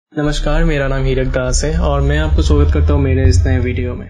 नमस्कार, मेरा नाम हिरक दास है और मैं आपको स्वागत करता हूँ मेरे इस नए वीडियो में।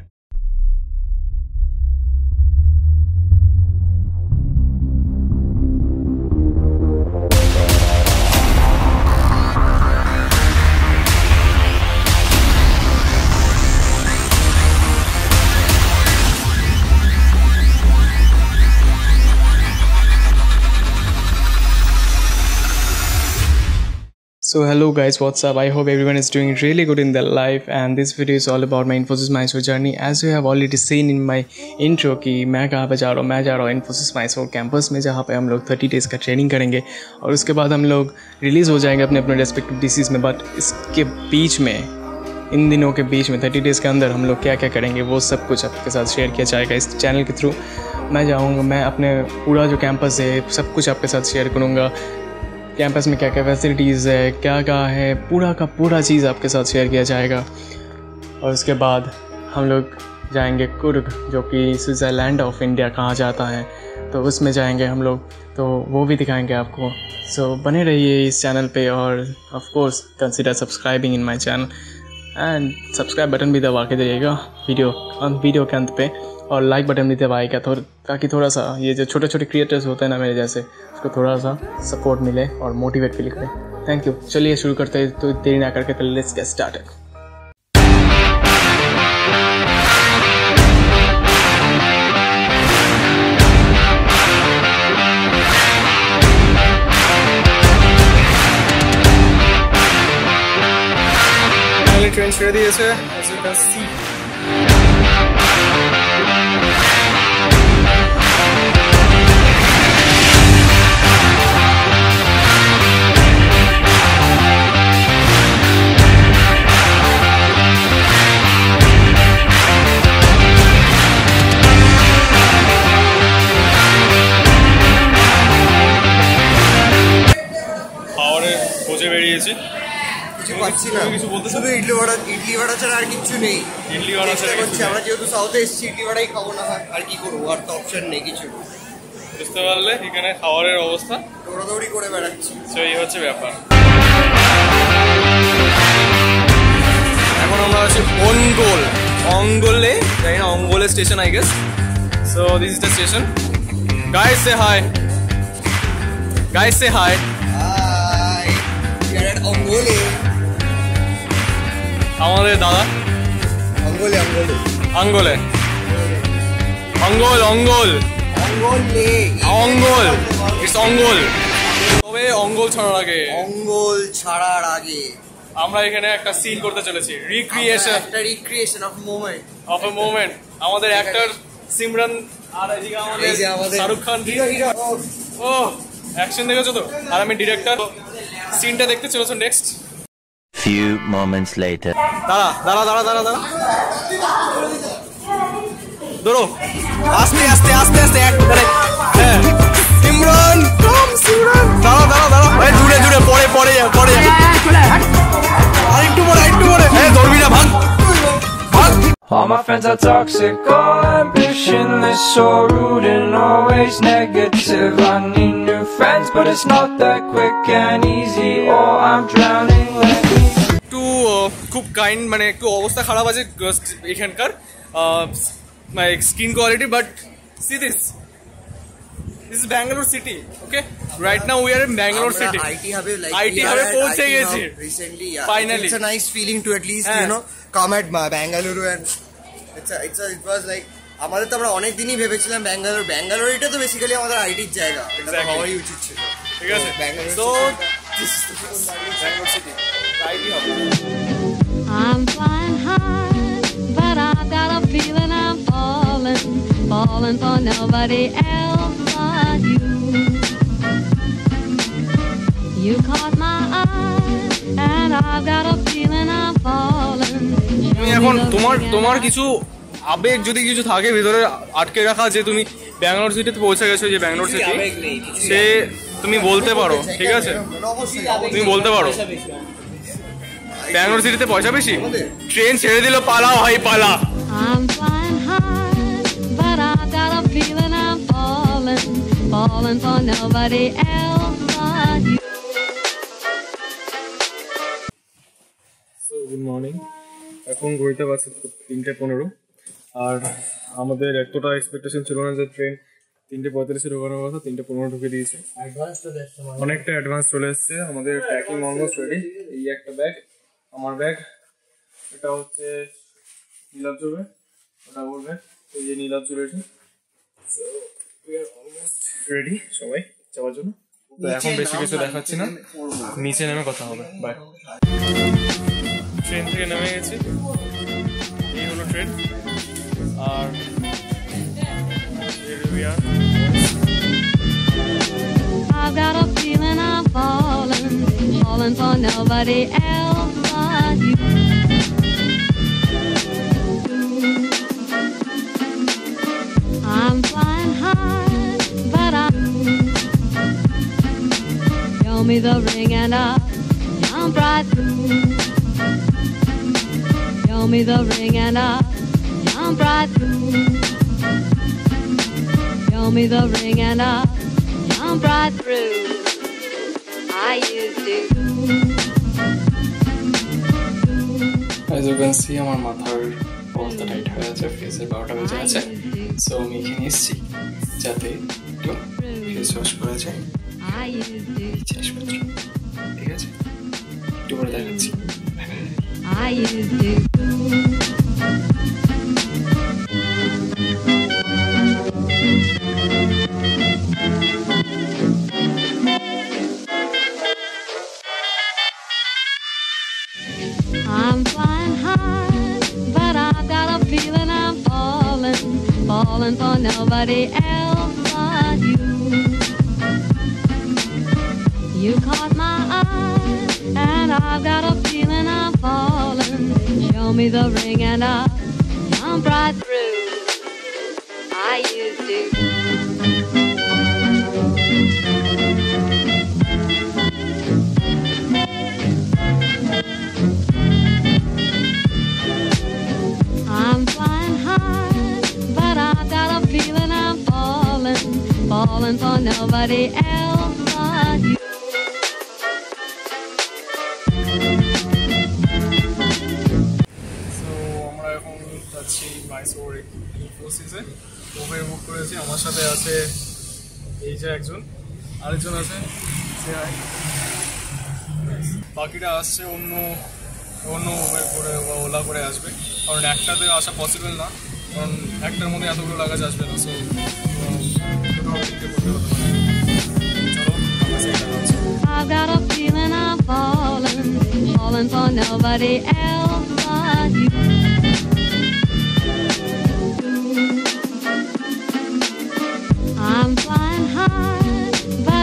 So hello guys, what's up? I hope everyone is doing really good in their life, and this video is all about my Infosys Mysore journey. As you have already seen in my intro कि मैं कहाँ पे जा रहा हूँ, मैं जा रहा हूँ Infosys Mysore Campus में, जहाँ पे हम लोग 30 डेज़ का ट्रेनिंग करेंगे और उसके बाद हम लोग रिलीज़ हो जाएंगे अपने अपने रेस्पेक्टिव डिसीज़ में। बट इसके बीच में, इन दिनों के बीच में 30 डेज़ के अंदर हम लोग क्या क्या करेंगे वो सब कुछ आपके साथ शेयर किया जाएगा इस चैनल के थ्रू। मैं जाऊँगा, मैं अपने पूरा जो कैंपस है सब कुछ आपके साथ शेयर करूँगा। कैंपस में क्या क्या फैसिलिटीज़ है, क्या क्या है, पूरा का पूरा चीज़ आपके साथ शेयर किया जाएगा। और उसके बाद हम लोग जाएंगे कुर्ग, जो कि स्विट्ज़रलैंड ऑफ इंडिया कहा जाता है, तो उसमें जाएंगे हम लोग, तो वो भी दिखाएंगे आपको। सो बने रहिए इस चैनल पे और of course consider subscribing in my channel and subscribe button भी दबा के जाइएगा वीडियो के अंत पे, और लाइक बटन भी दबाएगा ताकि थोड़ा सा ये जो छोटे छोटे क्रिएटर्स होते हैं ना मेरे जैसे, उसको थोड़ा सा सपोर्ट मिले और मोटिवेट फील करें। Thank you. चलिए शुरू करते हैं, तो देरी ना करके लेट्स गेट स्टार्टेड। ट्रेन ছেড়ে দিয়েছে, as you can see। খোঁজে বেরিয়েছি, কিছু পাচ্ছি না, কিছু বলতে শুধু ইডলি ভাড়া ছাড়া আর কিছু নেই। ইডলি ভাড়া ছাড়া হচ্ছে, আমরা যেহেতু সাউথে এসেছি ইডলি ভাড়াই খাবো না, আর কি করবো, আর তো অপশন নেই কিছু। বুঝতে পারলে এখানে খাবারের অবস্থা, দৌড়াদৌড়ি করে বেড়াচ্ছি, তো এই হচ্ছে ব্যাপার। এখন আমরা আছি অঙ্গলে, জানি না, অঙ্গলে station I guess. So this is the station. Guys say hi, আমাদের দাদা অঙ্গল তবে অঙ্গল ছাড়ার আগে আমরা এখানে একটা সিন করতে চলেছি, রিক্রিয়েশন অফ এ মোমেন্ট। আমাদের অ্যাক্টর সিমরান আর এদিকে আমাদের শাহরুখ খান। ও অ্যাকশন দেখেছো তো, আর আমি ডিরেক্টর। সিনটা দেখতে চলেছো নেক্সট। Few moments later. দাঁড়া ধরো, আস্তে সিমরান, দাঁড়া দূরে পরে আরেকটু পরে ধরবি না, ভাগ। All my friends are toxic, all ambitionless, so rude and always negative. I need new friends, but it's not that quick and easy, or I'm drowning. Let me একটু খুব কাইন্ড, মানে একটু অবস্থা খারাপ আছে এখানকার skin quality, but see this is Bangalore city, okay? Right now we are in Bangalore city. IT হাবে পৌঁছে গেছি recently. Finally, it's a nice feeling to at least come at Bangalore, and it was like আমাদের তো আমরা অনেক দিনই ভেবেছিলাম ব্যাঙ্গালোর এটা তো বেসিক্যালি আমাদের আইটির জায়গা, এটা তো হওয়াই উচিত ছিল, ঠিক আছে? So this is Bangalore city, IT হবে। I'm flying high, but I've got a feeling I'm falling for nobody else but you. You caught my eye, and I've got a feeling I'm falling. তুমি এখন তোমার কিছু আবেগ যদি কিছু থাকে ভিতরে আটকে রাখা, যে তুমি ব্যাঙ্গালোর সিটিতে পৌঁছে গেছো, যে ব্যাঙ্গালোর সিটি, সে তুমি বলতে পারো, ঠিক আছে? তুমি বলতে পারো ব্যাঙ্গালোর সিটিতে পয়সা বেশি, ট্রেন ছেড়ে দিল, পালা ভাই পালা। I'm flying high, but I've got a feeling I'm falling for nobody else but you. Good morning. এখন ঘড়িতে বাজে 3:15 আর আমাদের এতটা এক্সপেকটেশন ছিল না যে ট্রেন 3:45 ঢোকানোর কথা, 3:15 ঢুকে দিয়েছে। অনেকটা অ্যাডভান্স চলে এসছে। আমাদের প্যাকিং অলমোস্ট রেডি। এই একটা ব্যাগ, আমার ব্যাগ, এটা হচ্ছে নীলাব্জ ব্যাগ, ওটা ওর ব্যাগ, এই যে Nilabja ready. So we are almost ready সবাই যাওয়ার জন্য। তো এখন বেশি কিছু দেখাচ্ছি না, নিচে নেমে কথা হবে। বাই। ট্রেন থেকে নেমে গেছি, এই হলো ট্রেন। আর I've got a feeling I'm falling for nobody else but you. I'm flying high, but show me the ring and I'll jump right through. Show me the ring and I'll jump right through. Show me the ring and I'll jump right through. I used to. As you can see, আমার মাথার অবস্থা tight হয়ে আছে, ফেসের 12টা বেজে আছে। So আমি এখানে এসেছি যাতে একটু ফেস ওয়াশ করা যায়, জিনিসপত্র। ঠিক আছে, একটু পরে দেখাচ্ছি। I used to. I'm flying high, but I've got a feeling I'm falling for nobody else but you. You caught my eye, and I've got a feeling I'm falling. Show me the ring and I'll jump right through. I used to. I'm flying high, but I've got a feeling I'm falling for nobody else but you. So আমরা এখন যাচ্ছি Mysore ইনফোসিসে। Over বুক করেছি। আমার সাথে আছে এই যে একজন, আরেকজন আছে, বাকিটা আসছে অন্য উবের করে বা ওলা করে আসবে, কারণ একটাতে আসা পসিবল না, কারণ একটার মধ্যে এতগুলো লাগেজ আসবে না। সো করতে হতে পারে। চলো আমরা সেটা হচ্ছে। I've got a feeling I'm falling for nobody else but you. I'm flying high, but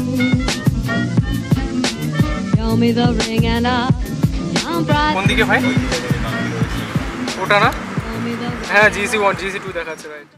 show me the ring and I'll jump right. কোন দিকে ভাই? ওটা না? Show me the ring. হ্যাঁ, GC1 GC2 দেখাচ্ছে, right.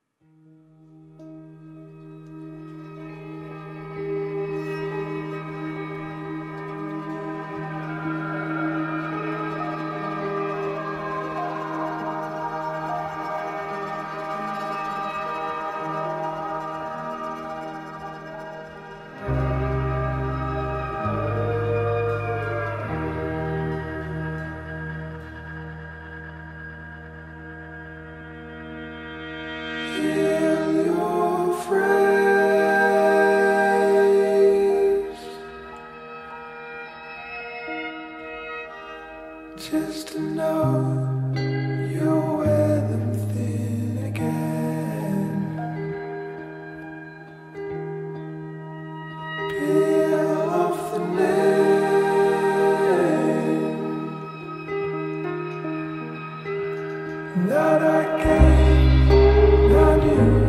Just to know you'll wear them thin again. Peel off the name that I gave, I knew.